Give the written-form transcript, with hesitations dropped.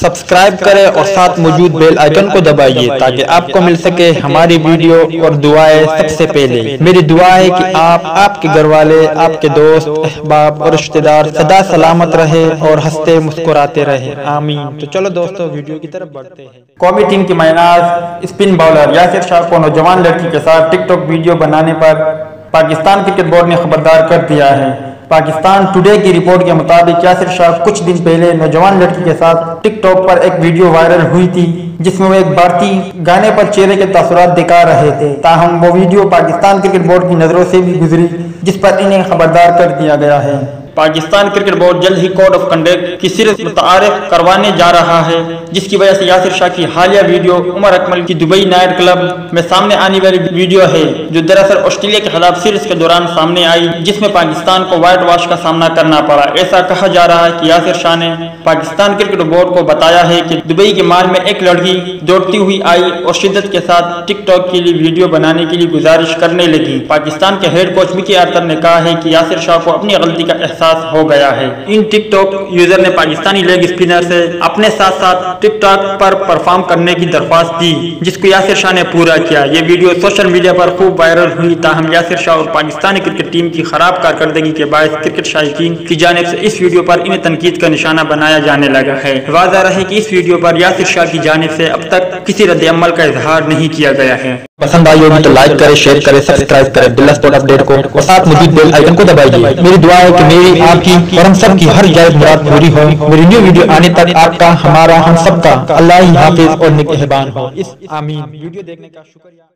Subscribe करें और साथ मौजूद बेल आइकन को दबाइए ताकि आपको मिल सके हमारी वीडियो और दुआएं सबसे पहले। मेरी दुआ है कि आप, आपके घर वाले, आपके दोस्त, अहबाब और रिश्तेदार सदा सलामत रहे और हंसते मुस्कुराते रहे, आमीन। तो चलो दोस्तों वीडियो की तरफ बढ़ते हैं। कौमी टीम की मायनाज स्पिन बॉलर यासिर शाह को नौजवान लड़की के साथ टिक टॉक वीडियो बनाने पर पाकिस्तान क्रिकेट बोर्ड ने खबरदार कर दिया है। पाकिस्तान टुडे की रिपोर्ट के मुताबिक यासिर शाह कुछ दिन पहले नौजवान लड़की के साथ टिक टॉक पर एक वीडियो वायरल हुई थी जिसमें वो एक भारतीय गाने पर चेहरे के तस्वीरात दिखा रहे थे। ताहम वो वीडियो पाकिस्तान क्रिकेट बोर्ड की नज़रों से भी गुजरी, जिस पर इन्हें खबरदार कर दिया गया है। पाकिस्तान क्रिकेट बोर्ड जल्द ही कोड ऑफ कंडक्ट की सिर्फ मुतारिफ करवाने जा रहा है, जिसकी वजह से यासिर शाह की हालिया वीडियो उमर अकमल की दुबई नाइट क्लब में सामने आने वाली वीडियो है, जो दरअसल ऑस्ट्रेलिया के खिलाफ सीरीज के दौरान सामने आई, जिसमें पाकिस्तान को व्हाइट वॉश का सामना करना पड़ा। ऐसा कहा जा रहा है कि यासिर शाह ने पाकिस्तान क्रिकेट बोर्ड को बताया है कि दुबई के मॉल में एक लड़की दौड़ती हुई आई और शिद्दत के साथ टिक टॉक के लिए वीडियो बनाने के लिए गुजारिश करने लगी। पाकिस्तान के हेड कोच मिकी आर्तर ने कहा है कि यासिर शाह को अपनी गलती का हो गया है। इन टिक टॉक यूजर ने पाकिस्तानी लेग स्पिनर से अपने साथ साथ टिक टॉक पर परफॉर्म करने की दरख्वास्त दी, जिसको यासिर शाह ने पूरा किया। ये वीडियो सोशल मीडिया पर खूब वायरल हुई। ताहम यासिर शाह और पाकिस्तानी क्रिकेट टीम की खराब कारकर्दगी के बायस क्रिकेट शायकीन की जानिब से इस वीडियो पर इन्हें तनकीद का निशाना बनाया जाने लगा है। वाज़ह रहे कि इस वीडियो पर यासिर शाह की जानिब से अब तक किसी रद्द अमल का इजहार नहीं किया गया है। पसंद आई होगी तो लाइक करें, शेयर करें, सब्सक्राइब करें अब्दुल्ला स्पोर्ट अपडेट को और साथ मौजूद बेल आइकन को दबाइए। मेरी दुआ है कि मेरी, आपकी और हम सब की हर जायज मुराद पूरी हो। मेरी न्यू वीडियो आने तक आपका, हमारा, हम सबका अल्लाह ही हाफिज और निगहबान हो। आमीन। वीडियो देखने का शुक्रिया।